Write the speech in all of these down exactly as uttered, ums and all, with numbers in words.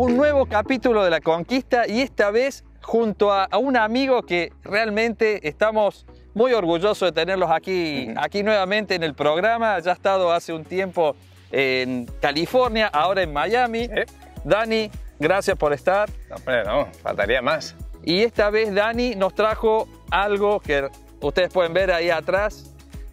un nuevo capítulo de La Conquista y esta vez junto a, a un amigo que realmente estamos muy orgullosos de tenerlos aquí, aquí nuevamente en el programa. Ya ha estado hace un tiempo en California, ahora en Miami. ¿Eh? Dani, gracias por estar. No, hombre, no, faltaría más. Y esta vez Dani nos trajo algo que ustedes pueden ver ahí atrás.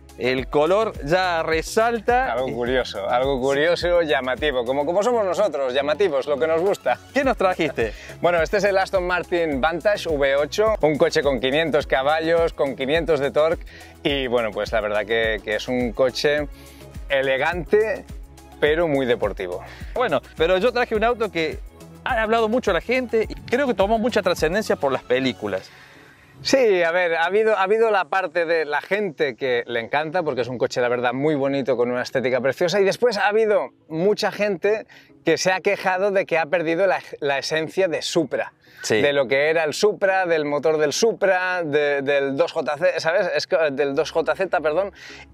El color ya resalta. Algo curioso, algo curioso, llamativo, como, como somos nosotros, llamativos, lo que nos gusta. ¿Qué nos trajiste? Bueno, este es el Aston Martin Vantage V ocho, un coche con quinientos caballos, con quinientos de torque y bueno, pues la verdad que, que es un coche elegante, pero muy deportivo. Bueno, pero yo traje un auto que ha hablado mucho a la gente y creo que tomó mucha trascendencia por las películas. Sí, a ver, ha habido, ha habido la parte de la gente que le encanta porque es un coche, la verdad, muy bonito, con una estética preciosa, y después ha habido mucha gente que se ha quejado de que ha perdido la, la esencia de Supra. Sí. De lo que era el Supra, del motor del Supra, de, del dos J Z, ¿sabes? Es, del dos J Z, perdón.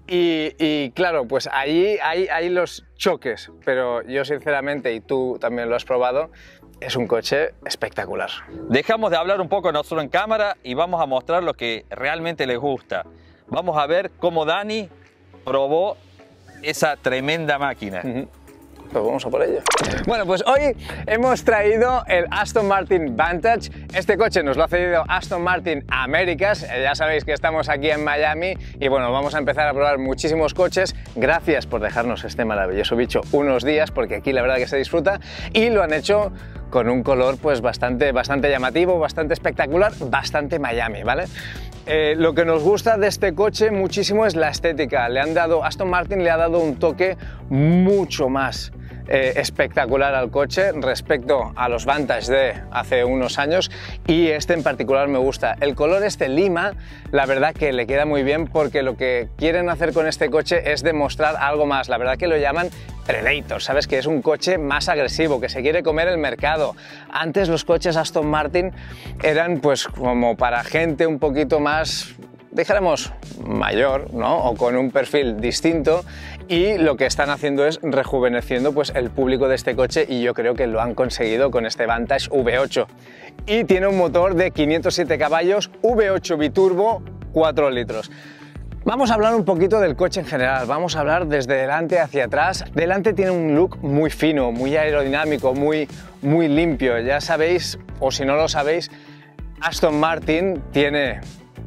Y, y claro, pues ahí hay, hay los choques, pero yo sinceramente, y tú también lo has probado, es un coche espectacular. Dejamos de hablar un poco nosotros en cámara y vamos a mostrar lo que realmente les gusta. Vamos a ver cómo Dani probó esa tremenda máquina. Uh-huh. Pues vamos a por ello. Bueno, pues hoy hemos traído el Aston Martin Vantage. Este coche nos lo ha cedido Aston Martin Americas. Ya sabéis que estamos aquí en Miami y bueno, vamos a empezar a probar muchísimos coches. Gracias por dejarnos este maravilloso bicho unos días, porque aquí la verdad que se disfruta, y lo han hecho con un color pues bastante, bastante llamativo, bastante espectacular, bastante Miami, ¿vale? Eh, lo que nos gusta de este coche muchísimo es la estética. Le han dado, Aston Martin le ha dado un toque mucho más eh, espectacular al coche respecto a los Vantage de hace unos años, y este en particular me gusta. El color este lima, la verdad que le queda muy bien, porque lo que quieren hacer con este coche es demostrar algo más. La verdad que lo llaman Predator, ¿sabes? Que es un coche más agresivo, que se quiere comer el mercado. Antes los coches Aston Martin eran pues como para gente un poquito más, dijéramos, mayor, ¿no? O con un perfil distinto, y lo que están haciendo es rejuveneciendo pues el público de este coche, y yo creo que lo han conseguido con este Vantage V ocho. Y tiene un motor de quinientos siete caballos, V ocho biturbo, cuatro litros. Vamos a hablar un poquito del coche en general, vamos a hablar desde delante hacia atrás. Delante tiene un look muy fino, muy aerodinámico, muy, muy limpio. Ya sabéis, o si no lo sabéis, Aston Martin tiene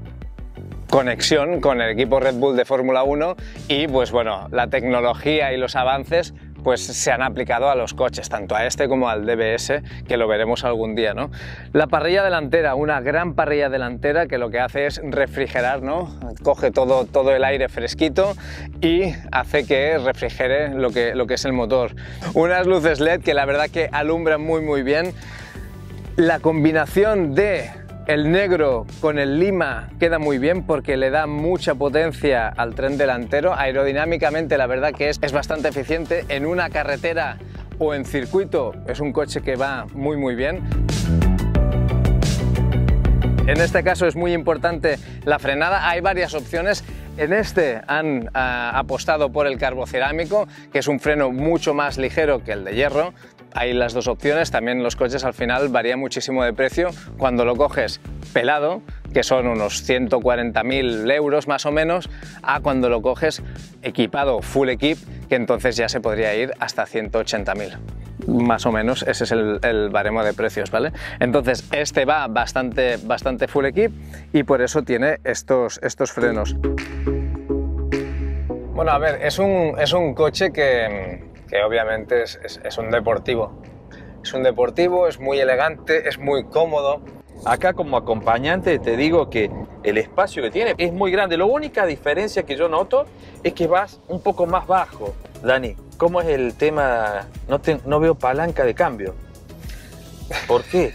conexión con el equipo Red Bull de Fórmula uno, y pues bueno, la tecnología y los avances pues se han aplicado a los coches, tanto a este como al D B S, que lo veremos algún día, ¿no? La parrilla delantera, una gran parrilla delantera que lo que hace es refrigerar, ¿no? Coge todo, todo el aire fresquito y hace que refrigere lo que, lo que es el motor. Unas luces L E D que la verdad que alumbran muy muy bien. La combinación de el negro con el lima queda muy bien porque le da mucha potencia al tren delantero. Aerodinámicamente la verdad que es, es bastante eficiente. En una carretera o en circuito es un coche que va muy muy bien. En este caso es muy importante la frenada. Hay varias opciones. En este han uh, apostado por el carbocerámico, que es un freno mucho más ligero que el de hierro. Hay las dos opciones. También los coches al final varían muchísimo de precio. Cuando lo coges pelado, que son unos ciento cuarenta mil euros más o menos, a cuando lo coges equipado, full equip, que entonces ya se podría ir hasta ciento ochenta mil. Más o menos ese es el, el baremo de precios, ¿vale? Entonces este va bastante, bastante full equip y por eso tiene estos, estos frenos. Bueno, a ver, es un, es un coche que, que obviamente es, es, es un deportivo. Es un deportivo, es muy elegante, es muy cómodo. Acá como acompañante te digo que el espacio que tiene es muy grande. La única diferencia que yo noto es que vas un poco más bajo. Dani, ¿cómo es el tema? No, te, no veo palanca de cambio. ¿Por qué?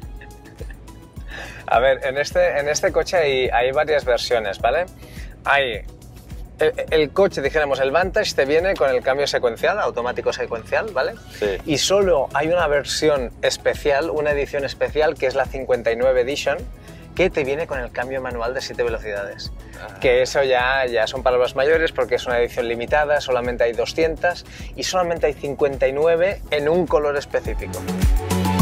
A ver, en este, en este coche hay, hay varias versiones, ¿vale? Hay el, el coche, dijéramos, el Vantage te viene con el cambio secuencial, automático secuencial, ¿vale? Sí. Y solo hay una versión especial, una edición especial, que es la cincuenta y nueve Edition, que te viene con el cambio manual de siete velocidades. Ah. Que eso ya, ya son palabras mayores porque es una edición limitada, solamente hay doscientas y solamente hay cincuenta y nueve en un color específico.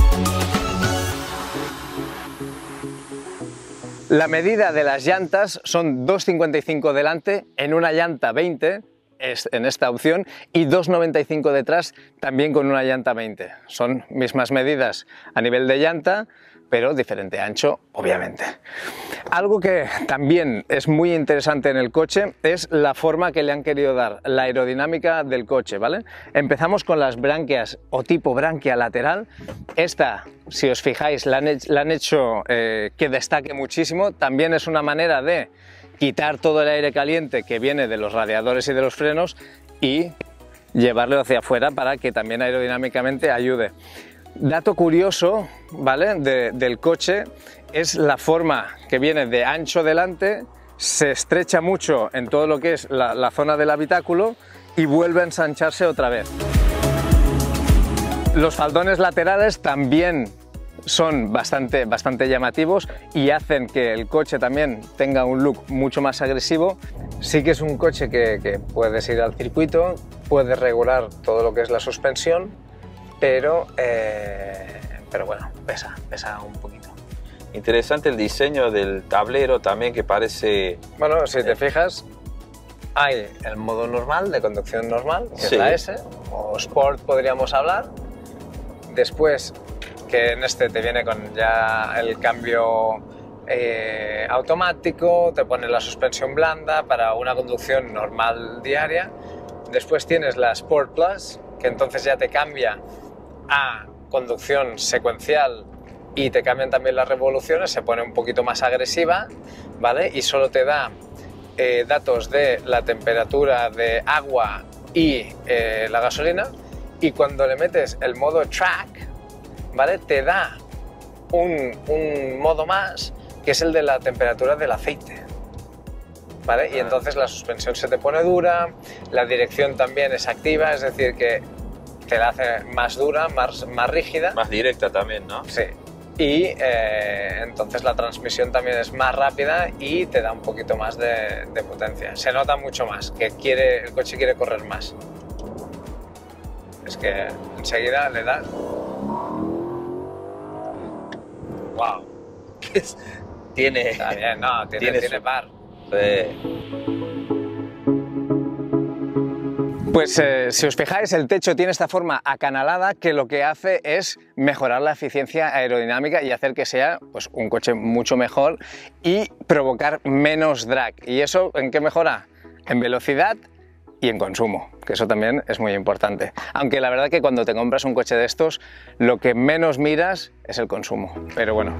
La medida de las llantas son dos cincuenta y cinco delante, en una llanta veinte, es en esta opción, y dos noventa y cinco detrás, también con una llanta veinte. Son mismas medidas a nivel de llanta, pero diferente ancho, obviamente. Algo que también es muy interesante en el coche es la forma que le han querido dar, la aerodinámica del coche, ¿vale? Empezamos con las branquias o tipo branquia lateral. Esta, si os fijáis, la han, la han hecho eh, que destaque muchísimo. También es una manera de quitar todo el aire caliente que viene de los radiadores y de los frenos y llevarlo hacia afuera para que también aerodinámicamente ayude. Dato curioso, ¿vale?, de, del coche es la forma que viene de ancho delante, se estrecha mucho en todo lo que es la, la zona del habitáculo y vuelve a ensancharse otra vez. Los faldones laterales también son bastante, bastante llamativos y hacen que el coche también tenga un look mucho más agresivo. Sí que es un coche que, que puedes ir al circuito, puedes regular todo lo que es la suspensión, pero, eh, pero bueno, pesa, pesa un poquito. Interesante el diseño del tablero también, que parece... Bueno, si te fijas, hay el modo normal, de conducción normal, que sí, es la S, o Sport podríamos hablar. Después, que en este te viene con ya el cambio eh, automático, te pone la suspensión blanda para una conducción normal diaria. Después tienes la Sport Plus, que entonces ya te cambia a conducción secuencial y te cambian también las revoluciones, se pone un poquito más agresiva, ¿vale? Y solo te da eh, datos de la temperatura de agua y eh, la gasolina, y cuando le metes el modo track, ¿vale?, te da un, un modo más, que es el de la temperatura del aceite, ¿vale? Y entonces la suspensión se te pone dura, la dirección también es activa, es decir que te la hace más dura, más, más rígida. Más directa también, ¿no? Sí. Y eh, entonces la transmisión también es más rápida y te da un poquito más de, de potencia. Se nota mucho más, que quiere, el coche quiere correr más. Es que enseguida le das... ¡Wow! Tiene... Está bien, no, tiene, tiene, tiene su... par. Sí. Pues eh, si os fijáis, el techo tiene esta forma acanalada que lo que hace es mejorar la eficiencia aerodinámica y hacer que sea, pues, un coche mucho mejor y provocar menos drag. ¿Y eso en qué mejora? En velocidad y en consumo, que eso también es muy importante. Aunque la verdad que cuando te compras un coche de estos, lo que menos miras es el consumo. Pero bueno.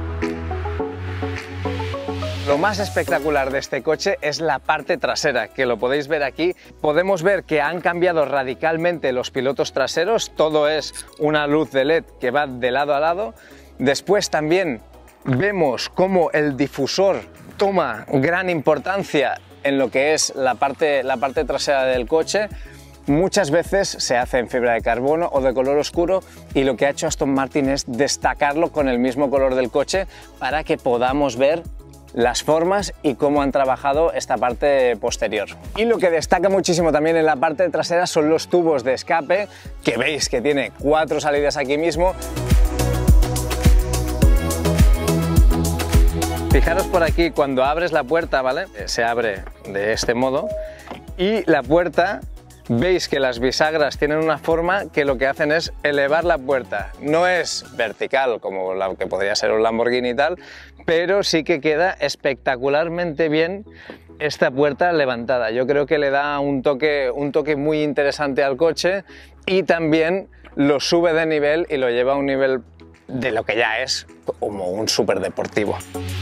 Lo más espectacular de este coche es la parte trasera, que lo podéis ver aquí. Podemos ver que han cambiado radicalmente los pilotos traseros, todo es una luz de L E D que va de lado a lado. Después también vemos cómo el difusor toma gran importancia en lo que es la parte, la parte trasera del coche. Muchas veces se hace en fibra de carbono o de color oscuro, y lo que ha hecho Aston Martin es destacarlo con el mismo color del coche para que podamos ver las formas y cómo han trabajado esta parte posterior. Y lo que destaca muchísimo también en la parte trasera son los tubos de escape, que veis que tiene cuatro salidas aquí mismo. Fijaros por aquí, cuando abres la puerta, ¿vale?, se abre de este modo, y la puerta, veis que las bisagras tienen una forma que lo que hacen es elevar la puerta. No es vertical como la que podría ser un Lamborghini y tal, pero sí que queda espectacularmente bien esta puerta levantada. Yo creo que le da un toque, un toque muy interesante al coche, y también lo sube de nivel y lo lleva a un nivel de lo que ya es como un superdeportivo.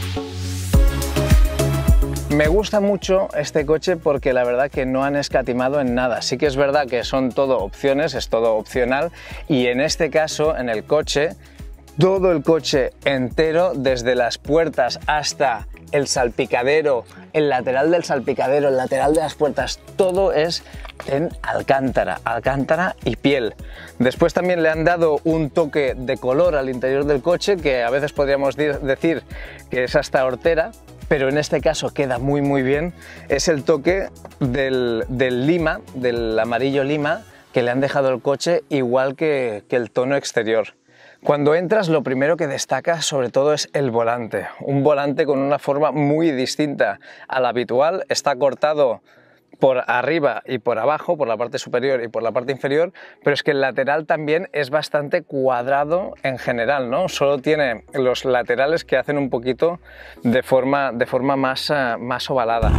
Me gusta mucho este coche porque la verdad que no han escatimado en nada. Sí que es verdad que son todo opciones, es todo opcional, y en este caso, en el coche, todo el coche entero, desde las puertas hasta el salpicadero, el lateral del salpicadero, el lateral de las puertas, todo es en alcántara, alcántara y piel. Después también le han dado un toque de color al interior del coche, que a veces podríamos decir que es hasta hortera, pero en este caso queda muy muy bien. Es el toque del, del lima, del amarillo lima, que le han dejado el coche igual que, que el tono exterior. Cuando entras, lo primero que destaca sobre todo es el volante. Un volante con una forma muy distinta a la habitual. Está cortado por arriba y por abajo, por la parte superior y por la parte inferior, pero es que el lateral también es bastante cuadrado en general, ¿no? Solo tiene los laterales que hacen un poquito de forma, de forma más, uh, más ovalada.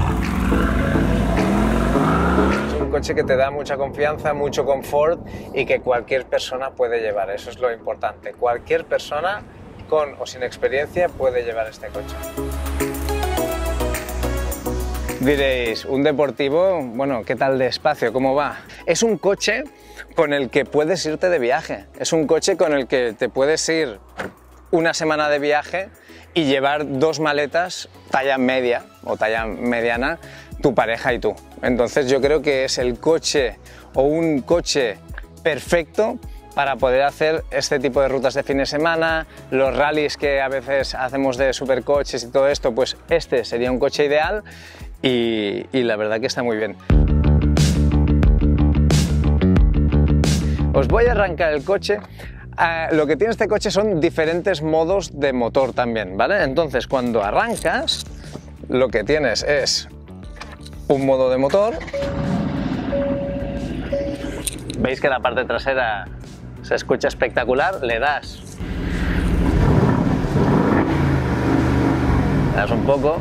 Es un coche que te da mucha confianza, mucho confort y que cualquier persona puede llevar, eso es lo importante. Cualquier persona con o sin experiencia puede llevar este coche. Diréis, un deportivo, bueno, ¿qué tal de espacio? ¿Cómo va? Es un coche con el que puedes irte de viaje. Es un coche con el que te puedes ir una semana de viaje y llevar dos maletas talla media o talla mediana, tu pareja y tú. Entonces yo creo que es el coche o un coche perfecto para poder hacer este tipo de rutas de fin de semana, los rallies que a veces hacemos de supercoches y todo esto, pues este sería un coche ideal. Y, y la verdad que está muy bien. Os voy a arrancar el coche. Uh, lo que tiene este coche son diferentes modos de motor también, ¿vale? Entonces cuando arrancas, lo que tienes es un modo de motor. Veis que la parte trasera se escucha espectacular, le das. Le das un poco.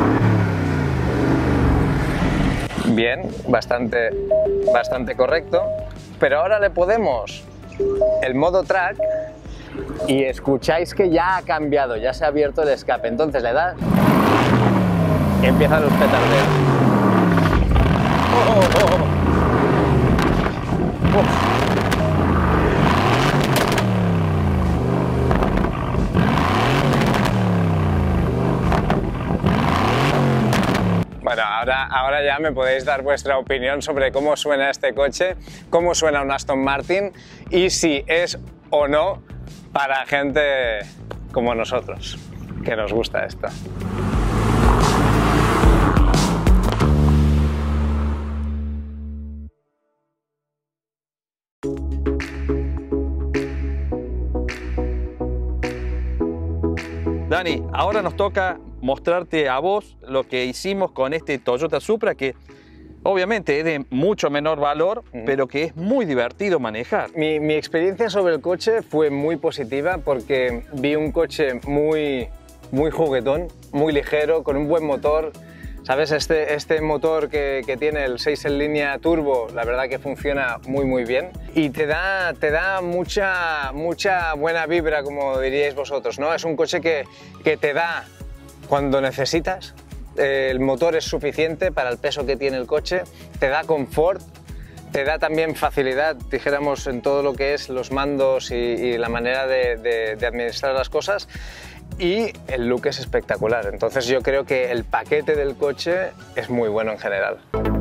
Bien, bastante, bastante correcto, pero ahora le podemos el modo track y escucháis que ya ha cambiado, ya se ha abierto el escape, entonces le das y empiezan los petardeos. Oh, oh, oh. Uf. Bueno, ahora, ahora ya me podéis dar vuestra opinión sobre cómo suena este coche, cómo suena un Aston Martin y si es o no para gente como nosotros, que nos gusta esto. Dani, ahora nos toca mostrarte a vos lo que hicimos con este Toyota Supra, que obviamente es de mucho menor valor, uh-huh. pero que es muy divertido manejar. Mi, mi experiencia sobre el coche fue muy positiva porque vi un coche muy, muy juguetón, muy ligero, con un buen motor. ¿Sabes? Este, este motor que, que tiene el seis en línea turbo, la verdad que funciona muy muy bien y te da, te da mucha, mucha buena vibra, como diríais vosotros, ¿no? Es un coche que, que te da cuando necesitas, eh, el motor es suficiente para el peso que tiene el coche, te da confort, te da también facilidad, dijéramos, en todo lo que es los mandos y, y la manera de, de, de administrar las cosas. Y el look es espectacular, entonces yo creo que el paquete del coche es muy bueno en general.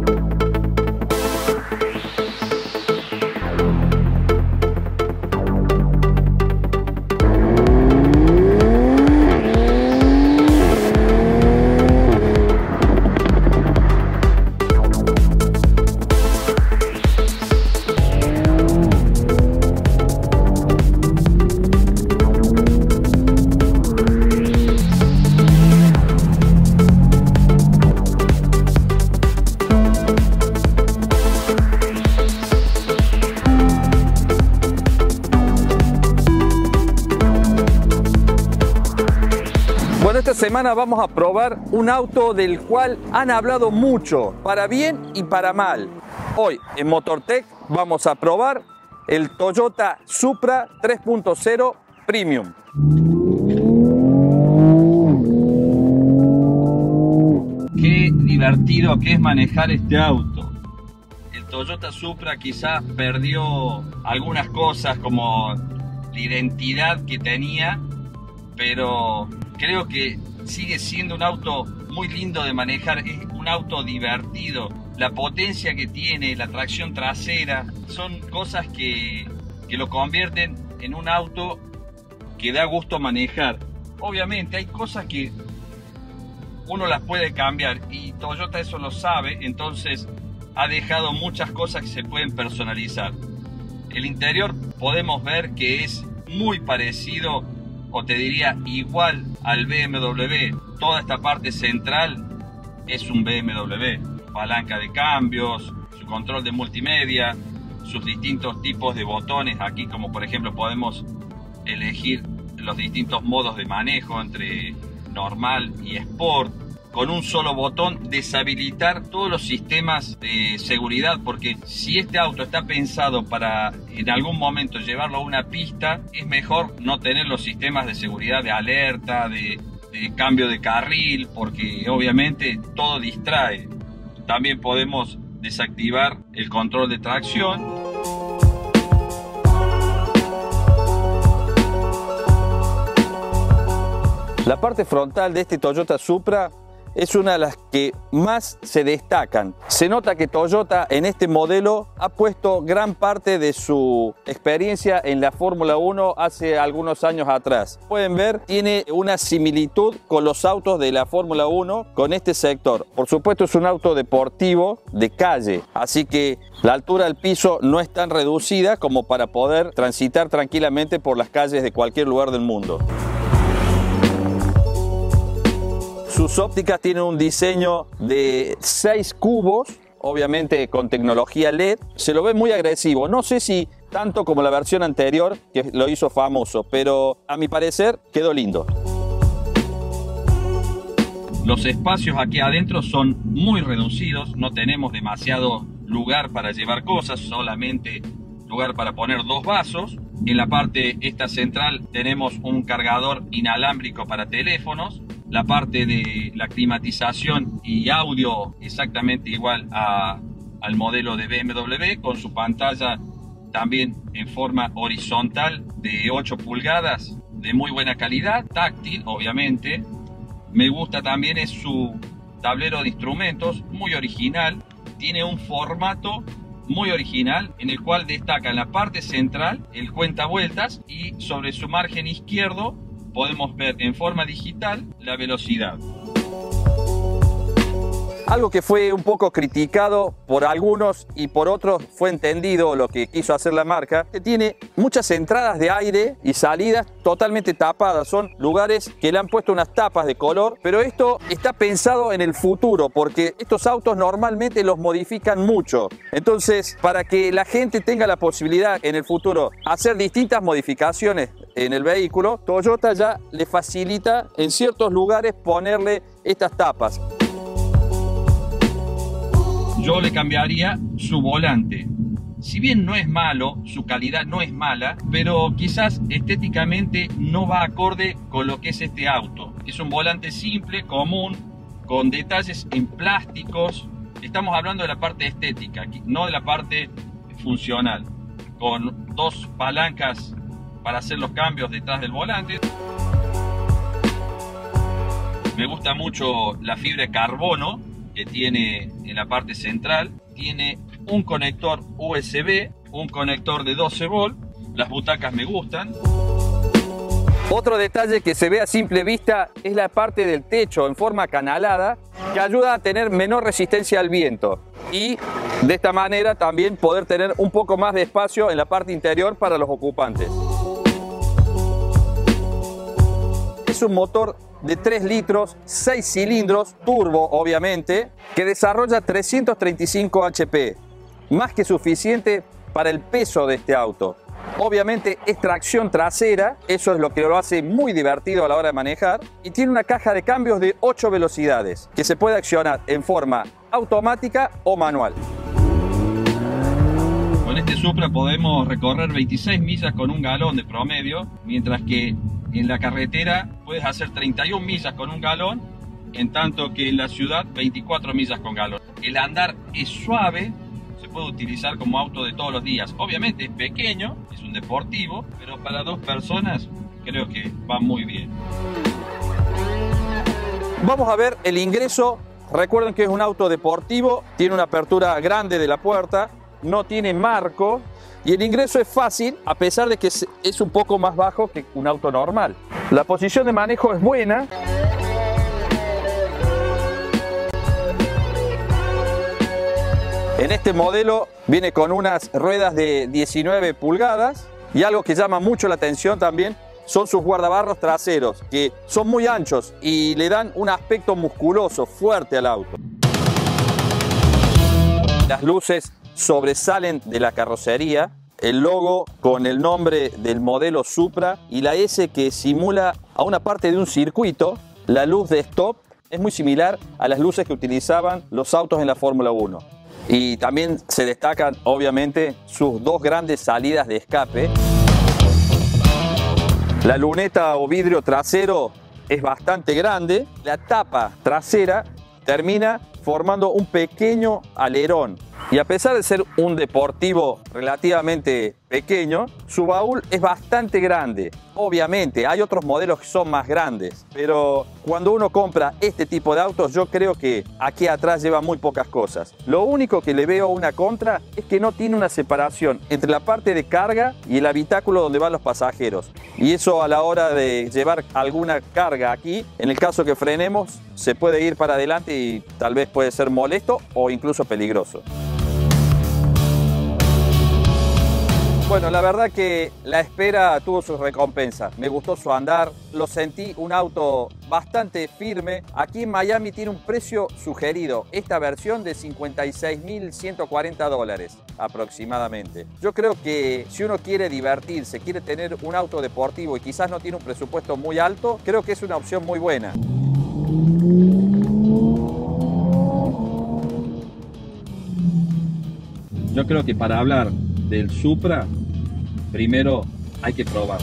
Esta semana vamos a probar un auto del cual han hablado mucho, para bien y para mal. Hoy en Motortech vamos a probar el Toyota Supra tres punto cero Premium. Qué divertido que es manejar este auto. El Toyota Supra quizás perdió algunas cosas como la identidad que tenía, pero creo que sigue siendo un auto muy lindo de manejar, es un auto divertido. La potencia que tiene, la tracción trasera, son cosas que, que lo convierten en un auto que da gusto manejar. Obviamente hay cosas que uno las puede cambiar y Toyota eso lo sabe, entonces ha dejado muchas cosas que se pueden personalizar. El interior podemos ver que es muy parecido, o te diría igual al B M W. Toda esta parte central es un B M W. Palanca de cambios, su control de multimedia, sus distintos tipos de botones. Aquí, como por ejemplo, podemos elegir los distintos modos de manejo entre normal y sport. Con un solo botón deshabilitar todos los sistemas de seguridad, porque si este auto está pensado para en algún momento llevarlo a una pista, es mejor no tener los sistemas de seguridad de alerta, de, de cambio de carril, porque obviamente todo distrae. También podemos desactivar el control de tracción. La parte frontal de este Toyota Supra es una de las que más se destacan. Se nota que Toyota en este modelo ha puesto gran parte de su experiencia en la Fórmula uno hace algunos años atrás. Pueden ver, tiene una similitud con los autos de la Fórmula uno con este sector. Por supuesto, es un auto deportivo de calle, así que la altura del piso no es tan reducida como para poder transitar tranquilamente por las calles de cualquier lugar del mundo. Sus ópticas tienen un diseño de seis cubos, obviamente con tecnología L E D. Se lo ve muy agresivo. No sé si tanto como la versión anterior, que lo hizo famoso, pero a mi parecer quedó lindo. Los espacios aquí adentro son muy reducidos. No tenemos demasiado lugar para llevar cosas, solamente lugar para poner dos vasos. En la parte esta central tenemos un cargador inalámbrico para teléfonos. La parte de la climatización y audio exactamente igual a, al modelo de B M W, con su pantalla también en forma horizontal de ocho pulgadas, de muy buena calidad, táctil obviamente. Me gusta también es su tablero de instrumentos, muy original. Tiene un formato muy original en el cual destaca en la parte central el cuentavueltas y sobre su margen izquierdo podemos ver en forma digital la velocidad. Algo que fue un poco criticado por algunos y por otros fue entendido lo que quiso hacer la marca, que tiene muchas entradas de aire y salidas totalmente tapadas. Son lugares que le han puesto unas tapas de color, pero esto está pensado en el futuro porque estos autos normalmente los modifican mucho. Entonces, para que la gente tenga la posibilidad en el futuro hacer distintas modificaciones en el vehículo, Toyota ya le facilita en ciertos lugares ponerle estas tapas. Yo le cambiaría su volante. Si bien no es malo, su calidad no es mala, pero quizás estéticamente no va acorde con lo que es este auto. Es un volante simple, común, con detalles en plásticos. Estamos hablando de la parte estética, no de la parte funcional. Con dos palancas para hacer los cambios detrás del volante. Me gusta mucho la fibra de carbono que tiene en la parte central. Tiene un conector U S B, un conector de doce volt. Las butacas me gustan. Otro detalle que se ve a simple vista es la parte del techo en forma canalada, que ayuda a tener menor resistencia al viento y de esta manera también poder tener un poco más de espacio en la parte interior para los ocupantes. Es un motor de tres litros, seis cilindros, turbo obviamente, que desarrolla trescientos treinta y cinco H P, más que suficiente para el peso de este auto. Obviamente es tracción trasera, eso es lo que lo hace muy divertido a la hora de manejar, y tiene una caja de cambios de ocho velocidades, que se puede accionar en forma automática o manual. Con este Supra podemos recorrer veintiséis millas con un galón de promedio, mientras que en la carretera puedes hacer treinta y una millas con un galón, en tanto que en la ciudad veinticuatro millas con galón. El andar es suave, se puede utilizar como auto de todos los días. Obviamente es pequeño, es un deportivo, pero para dos personas creo que va muy bien. Vamos a ver el ingreso. Recuerden que es un auto deportivo, tiene una apertura grande de la puerta, no tiene marco. Y el ingreso es fácil, a pesar de que es un poco más bajo que un auto normal. La posición de manejo es buena. En este modelo viene con unas ruedas de diecinueve pulgadas Y algo que llama mucho la atención también son sus guardabarros traseros, que son muy anchos y le dan un aspecto musculoso, fuerte al auto. Las luces sobresalen de la carrocería, el logo con el nombre del modelo Supra y la S que simula a una parte de un circuito. La luz de stop es muy similar a las luces que utilizaban los autos en la Fórmula uno. Y también se destacan obviamente sus dos grandes salidas de escape. La luneta o vidrio trasero es bastante grande. La tapa trasera termina formando un pequeño alerón. Y a pesar de ser un deportivo relativamente pequeño, su baúl es bastante grande. Obviamente hay otros modelos que son más grandes, pero cuando uno compra este tipo de autos yo creo que aquí atrás lleva muy pocas cosas. Lo único que le veo una contra es que no tiene una separación entre la parte de carga y el habitáculo donde van los pasajeros. Y eso a la hora de llevar alguna carga aquí, en el caso que frenemos, se puede ir para adelante y tal vez puede ser molesto o incluso peligroso. Bueno, la verdad que la espera tuvo sus recompensas. Me gustó su andar, lo sentí un auto bastante firme. Aquí en Miami tiene un precio sugerido, esta versión de cincuenta y seis mil ciento cuarenta dólares aproximadamente. Yo creo que si uno quiere divertirse, quiere tener un auto deportivo y quizás no tiene un presupuesto muy alto, creo que es una opción muy buena. Yo creo que para hablar del Supra, primero hay que probarlo.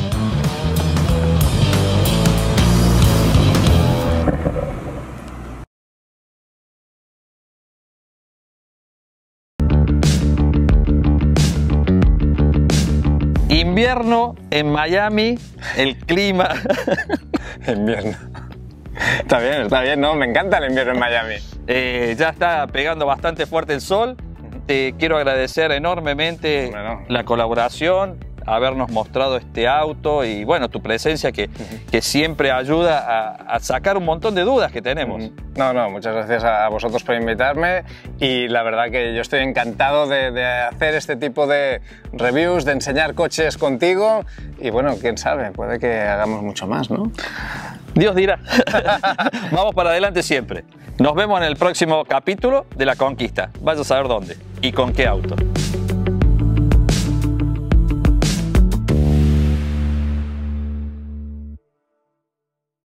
Invierno en Miami, el clima. Invierno. Está bien, está bien, ¿no? Me encanta el invierno en Miami. Eh, ya está pegando bastante fuerte el sol. Te quiero agradecer enormemente bueno. la colaboración, habernos mostrado este auto y bueno, tu presencia que, que siempre ayuda a, a sacar un montón de dudas que tenemos. No, no, muchas gracias a vosotros por invitarme y la verdad que yo estoy encantado de, de hacer este tipo de reviews, de enseñar coches contigo y bueno, quién sabe, puede que hagamos mucho más, ¿no? Dios dirá. Vamos para adelante siempre. Nos vemos en el próximo capítulo de La Conquista. Vaya a saber dónde y con qué auto.